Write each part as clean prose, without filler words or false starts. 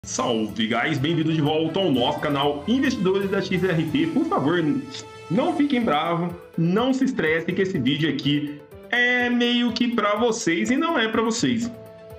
Salve, guys! Bem-vindo de volta ao nosso canal Investidores da XRP. Por favor, não fiquem bravos, não se estressem que esse vídeo aqui é meio que para vocês e não é para vocês.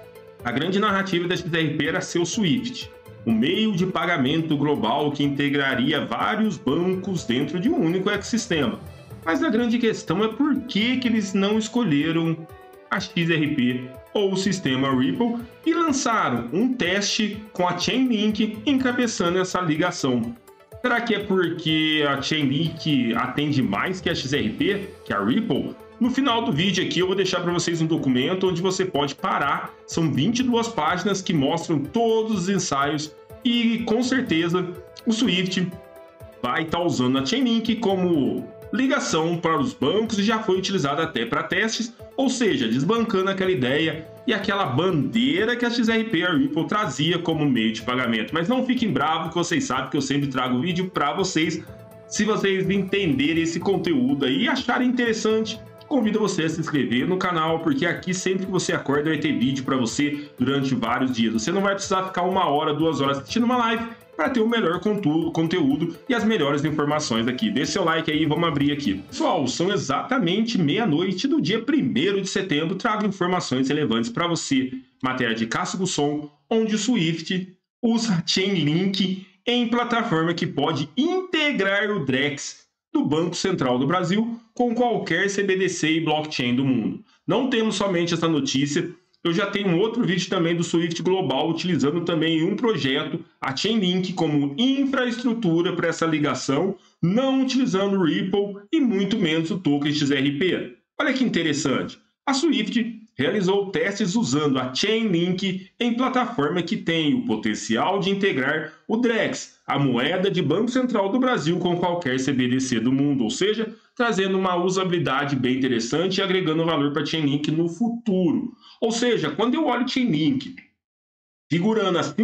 A grande narrativa da XRP era ser o SWIFT, um meio de pagamento global que integraria vários bancos dentro de um único ecossistema. Mas a grande questão é por que eles não escolheram a XRP ou o sistema Ripple e lançaram um teste com a Chainlink encabeçando essa ligação. Será que é porque a Chainlink atende mais que a XRP, que a Ripple? No final do vídeo aqui eu vou deixar para vocês um documento onde você pode parar, são 22 páginas que mostram todos os ensaios e com certeza o Swift vai estar usando a Chainlink como ligação para os bancos e já foi utilizada até para testes, ou seja, desbancando aquela ideia e aquela bandeira que a XRP e a Ripple trazia como meio de pagamento. Mas não fiquem bravos, que vocês sabem que eu sempre trago vídeo para vocês. Se vocês entenderem esse conteúdo aí e acharem interessante, convido você a se inscrever no canal, porque aqui sempre que você acorda vai ter vídeo para você durante vários dias. Você não vai precisar ficar 1 hora, 2 horas assistindo uma live para ter o melhor conteúdo e as melhores informações aqui. Deixe seu like aí, vamos abrir aqui. Pessoal, são exatamente meia-noite do dia 1º de setembro, trago informações relevantes para você. Matéria de Cássio Gusson, onde o Swift usa Chainlink em plataforma que pode integrar o DREX do Banco Central do Brasil com qualquer CBDC e blockchain do mundo. Não temos somente essa notícia, eu já tenho um outro vídeo também do Swift Global utilizando também um projeto, a Chainlink, como infraestrutura para essa ligação, não utilizando o Ripple e muito menos o token XRP. Olha que interessante, a Swift realizou testes usando a Chainlink em plataforma que tem o potencial de integrar o DREX, a moeda de Banco Central do Brasil, com qualquer CBDC do mundo, ou seja, trazendo uma usabilidade bem interessante e agregando valor para a Chainlink no futuro. Ou seja, quando eu olho Chainlink figurando a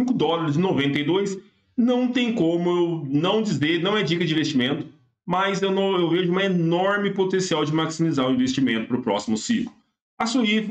$5,92, não tem como eu não dizer, não é dica de investimento, mas eu vejo um enorme potencial de maximizar o investimento para o próximo ciclo. A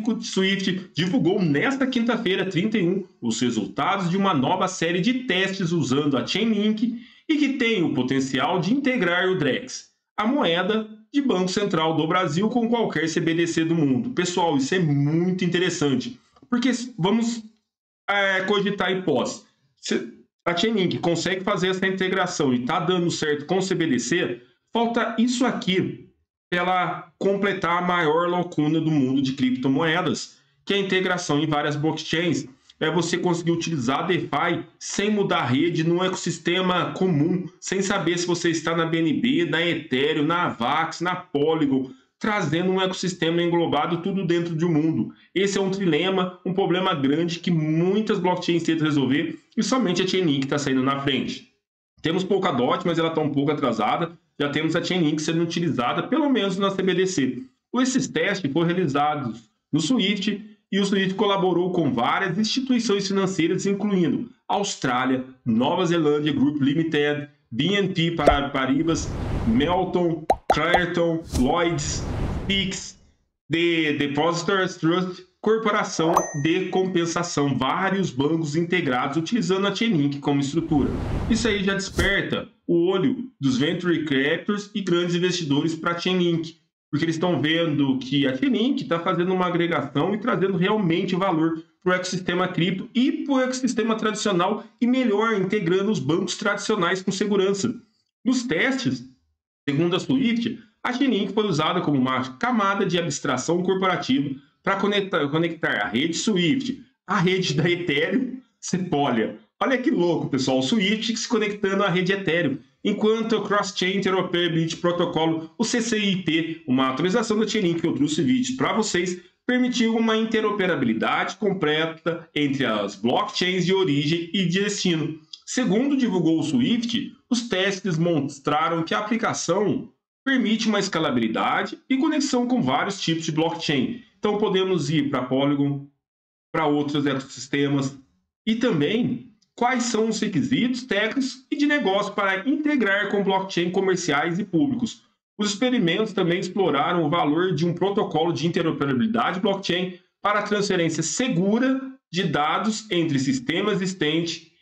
Swift divulgou nesta quinta-feira, 31, os resultados de uma nova série de testes usando a Chainlink e que tem o potencial de integrar o DREX, a moeda de Banco Central do Brasil, com qualquer CBDC do mundo. Pessoal, isso é muito interessante, porque vamos cogitar a hipótese. Se a Chainlink consegue fazer essa integração e está dando certo com o CBDC, falta isso aqui para ela completar a maior lacuna do mundo de criptomoedas, que é a integração em várias blockchains. É você conseguir utilizar a DeFi sem mudar a rede num ecossistema comum, sem saber se você está na BNB, na Ethereum, na Avax, na Polygon, trazendo um ecossistema englobado tudo dentro de um mundo. Esse é um trilema, um problema grande que muitas blockchains tentam resolver e somente a Chainlink está saindo na frente. Temos Polkadot, mas ela está um pouco atrasada. Já temos a Chainlink sendo utilizada, pelo menos na CBDC. Esses testes foram realizados no Swift e o Swift colaborou com várias instituições financeiras, incluindo Austrália, Nova Zelândia Group Limited, BNP Paribas, Melton, Clearton, Lloyds, Pix, The Depositors Trust, Corporação de Compensação, vários bancos integrados utilizando a Chainlink como estrutura. Isso aí já desperta o olho dos venture capitals e grandes investidores para a Chainlink, porque eles estão vendo que a Chainlink está fazendo uma agregação e trazendo realmente valor para o ecossistema cripto e para o ecossistema tradicional e melhor, integrando os bancos tradicionais com segurança. Nos testes, segundo a Swift, a Chainlink foi usada como uma camada de abstração corporativa para conectar a rede Swift à rede da Ethereum Sepolia. Olha que louco, pessoal, o Swift se conectando à rede Ethereum, enquanto o Cross-Chain Interoperability Protocol, o CCIP, uma atualização da Chainlink que eu trouxe vídeos para vocês, permitiu uma interoperabilidade completa entre as blockchains de origem e de destino. Segundo divulgou o Swift, os testes mostraram que a aplicação permite uma escalabilidade e conexão com vários tipos de blockchain. Então podemos ir para Polygon, para outros ecossistemas e também quais são os requisitos técnicos e de negócio para integrar com blockchain comerciais e públicos. Os experimentos também exploraram o valor de um protocolo de interoperabilidade blockchain para a transferência segura de dados entre sistemas existentes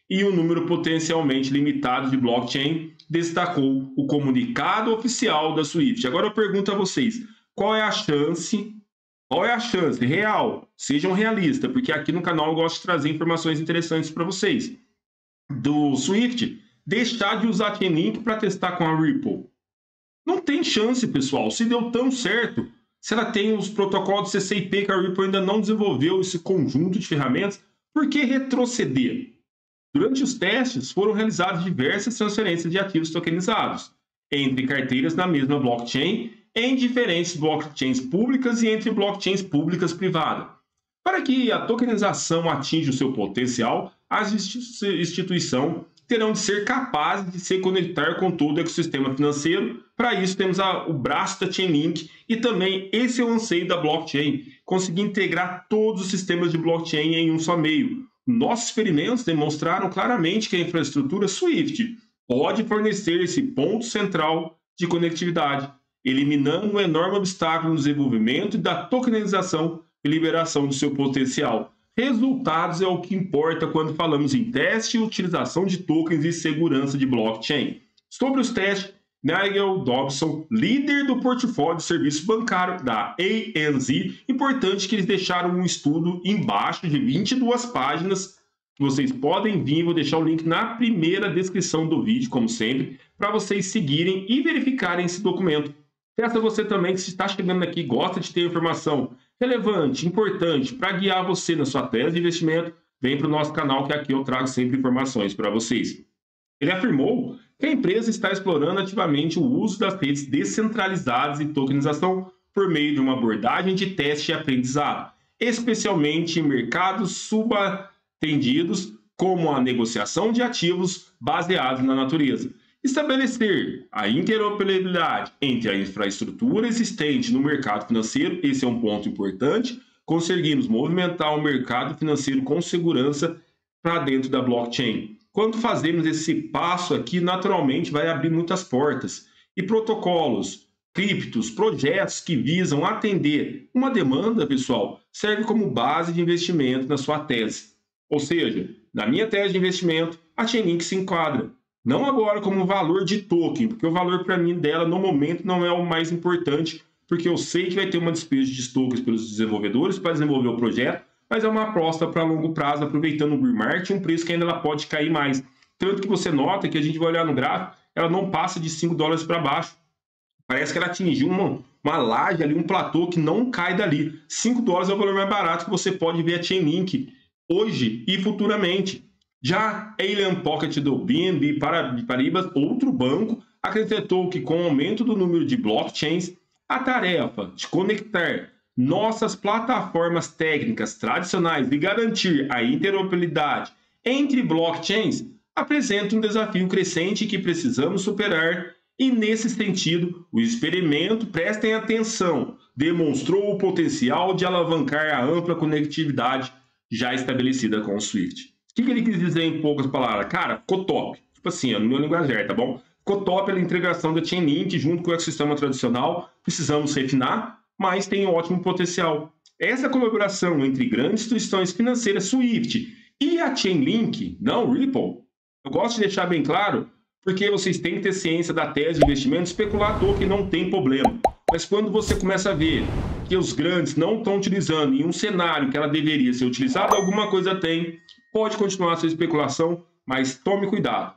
e um número potencialmente limitado de blockchain, destacou o comunicado oficial da Swift. Agora eu pergunto a vocês, qual é a chance real? Sejam realistas, porque aqui no canal eu gosto de trazer informações interessantes para vocês. Do Swift deixar de usar Chainlink para testar com a Ripple. Não tem chance, pessoal. Se deu tão certo, se ela tem os protocolos de CCIP que a Ripple ainda não desenvolveu esse conjunto de ferramentas, por que retroceder? Durante os testes, foram realizadas diversas transferências de ativos tokenizados entre carteiras na mesma blockchain, em diferentes blockchains públicas e entre blockchains públicas privadas. Para que a tokenização atinja o seu potencial, as instituições terão de ser capazes de se conectar com todo o ecossistema financeiro. Para isso, temos o braço da Chainlink e também esse é o anseio da blockchain, conseguir integrar todos os sistemas de blockchain em um só meio. Nossos experimentos demonstraram claramente que a infraestrutura Swift pode fornecer esse ponto central de conectividade, eliminando um enorme obstáculo no desenvolvimento da tokenização e liberação do seu potencial. Resultados é o que importa quando falamos em teste e utilização de tokens e segurança de blockchain. Sobre os testes, Nigel Dobson, líder do portfólio de serviço bancário da ANZ, importante que eles deixaram um estudo embaixo de 22 páginas, que vocês podem vir, vou deixar o link na primeira descrição do vídeo, como sempre, para vocês seguirem e verificarem esse documento. Peço a você também que se está chegando aqui e gosta de ter informação relevante, importante, para guiar você na sua tese de investimento, vem para o nosso canal que aqui eu trago sempre informações para vocês. Ele afirmou que a empresa está explorando ativamente o uso das redes descentralizadas e tokenização por meio de uma abordagem de teste e aprendizado, especialmente em mercados subatendidos, como a negociação de ativos baseados na natureza. Estabelecer a interoperabilidade entre a infraestrutura existente no mercado financeiro, esse é um ponto importante, conseguimos movimentar o mercado financeiro com segurança para dentro da blockchain. Quando fazemos esse passo aqui, naturalmente vai abrir muitas portas e protocolos, criptos, projetos que visam atender uma demanda, pessoal, serve como base de investimento na sua tese. Ou seja, na minha tese de investimento, a Chainlink se enquadra. Não agora como valor de token, porque o valor para mim dela no momento não é o mais importante, porque eu sei que vai ter uma despesa de tokens pelos desenvolvedores para desenvolver o projeto, mas é uma aposta para longo prazo, aproveitando o bear market, um preço que ainda ela pode cair mais. Tanto que você nota que a gente vai olhar no gráfico, ela não passa de 5 dólares para baixo. Parece que ela atingiu uma laje ali, um platô que não cai dali. 5 dólares é o valor mais barato que você pode ver a Chainlink hoje e futuramente. Já Alien Pocket do BNB Paribas, outro banco, acrescentou que com o aumento do número de blockchains, a tarefa de conectar nossas plataformas técnicas tradicionais e garantir a interoperabilidade entre blockchains apresenta um desafio crescente que precisamos superar e, nesse sentido, o experimento, prestem atenção, demonstrou o potencial de alavancar a ampla conectividade já estabelecida com o Swift. O que ele quis dizer em poucas palavras? Cara, ficou top. Tipo assim, no meu linguajar, tá bom? Ficou top a integração da Chainlink junto com o ecossistema tradicional. Precisamos refinar, mas tem um ótimo potencial. Essa colaboração entre grandes instituições financeiras Swift e a Chainlink, não Ripple, eu gosto de deixar bem claro, porque vocês têm que ter ciência da tese de investimento, especular token não tem problema. Mas quando você começa a ver que os grandes não estão utilizando em um cenário que ela deveria ser utilizada, alguma coisa tem. Pode continuar a sua especulação, mas tome cuidado.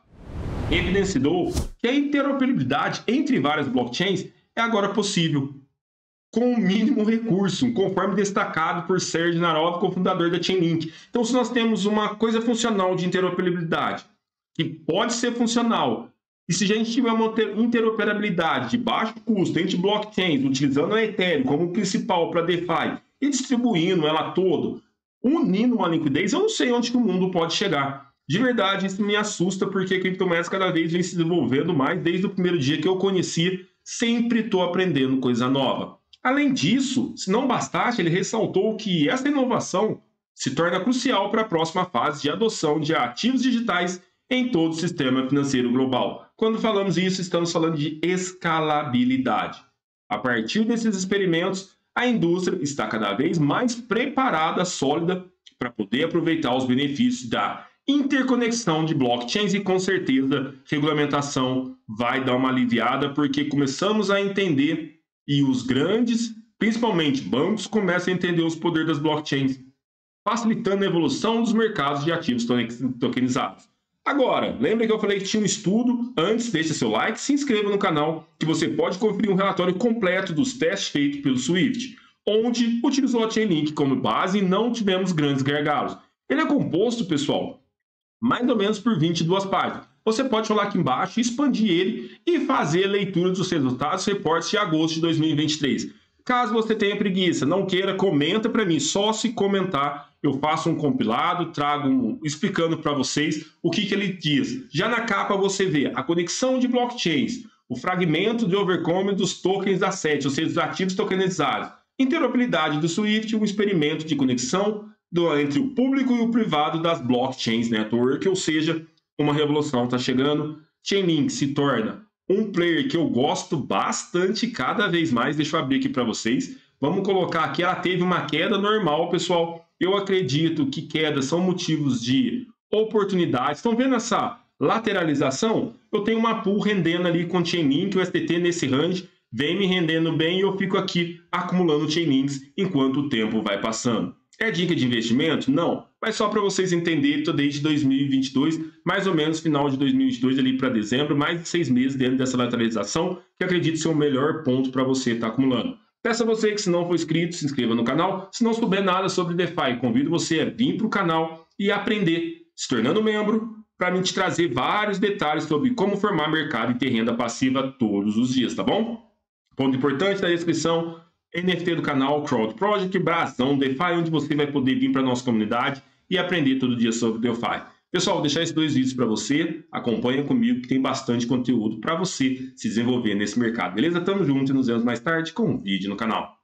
Evidenciou que a interoperabilidade entre várias blockchains é agora possível, com o mínimo recurso, conforme destacado por Sergey Narov, cofundador da Chainlink. Então, se nós temos uma coisa funcional de interoperabilidade, que pode ser funcional, e se a gente tiver uma interoperabilidade de baixo custo entre blockchains, utilizando a Ethereum como principal para DeFi e distribuindo ela toda, unindo uma liquidez, eu não sei onde que o mundo pode chegar. De verdade, isso me assusta, porque a criptomoeda cada vez vem se desenvolvendo mais. Desde o primeiro dia que eu conheci, sempre estou aprendendo coisa nova. Além disso, se não bastasse, ele ressaltou que essa inovação se torna crucial para a próxima fase de adoção de ativos digitais em todo o sistema financeiro global. Quando falamos isso, estamos falando de escalabilidade. A partir desses experimentos, a indústria está cada vez mais preparada, sólida, para poder aproveitar os benefícios da interconexão de blockchains e com certeza regulamentação vai dar uma aliviada porque começamos a entender e os grandes, principalmente bancos, começam a entender os poderes das blockchains, facilitando a evolução dos mercados de ativos tokenizados. Agora, lembra que eu falei que tinha um estudo? Antes, deixe seu like, se inscreva no canal, que você pode conferir um relatório completo dos testes feitos pelo Swift, onde utilizou a Chainlink como base e não tivemos grandes gargalos. Ele é composto, pessoal, mais ou menos por 22 páginas. Você pode rolar aqui embaixo, expandir ele e fazer a leitura dos resultados e reportes de agosto de 2023. Caso você tenha preguiça, não queira, comenta para mim. Só se comentar, eu faço um compilado, trago explicando para vocês o que ele diz. Já na capa você vê a conexão de blockchains, o fragmento de overcome dos tokens da SET, ou seja, dos ativos tokenizados, interoperabilidade do Swift, um experimento de conexão entre o público e o privado das blockchains network, ou seja, uma revolução está chegando. Chainlink se torna um player que eu gosto bastante cada vez mais. Deixa eu abrir aqui para vocês. Vamos colocar aqui, ela teve uma queda normal, pessoal. Eu acredito que quedas são motivos de oportunidades. Estão vendo essa lateralização? Eu tenho uma pool rendendo ali com Chainlink, o STT nesse range, vem me rendendo bem e eu fico aqui acumulando Chainlinks enquanto o tempo vai passando. É dica de investimento? Não, mas só para vocês entenderem, estou desde 2022, mais ou menos final de 2022 ali para dezembro, mais de 6 meses dentro dessa lateralização, que acredito ser o melhor ponto para você estar acumulando. Peço a você que se não for inscrito, se inscreva no canal. Se não souber nada sobre DeFi, convido você a vir para o canal e aprender, se tornando membro, para mim te trazer vários detalhes sobre como formar mercado e ter renda passiva todos os dias, tá bom? Ponto importante na descrição, NFT do canal, Crowd Project, Brasão, DeFi, onde você vai poder vir para a nossa comunidade e aprender todo dia sobre DeFi. Pessoal, vou deixar esses 2 vídeos para você, acompanha comigo que tem bastante conteúdo para você se desenvolver nesse mercado, beleza? Tamo junto e nos vemos mais tarde com um vídeo no canal.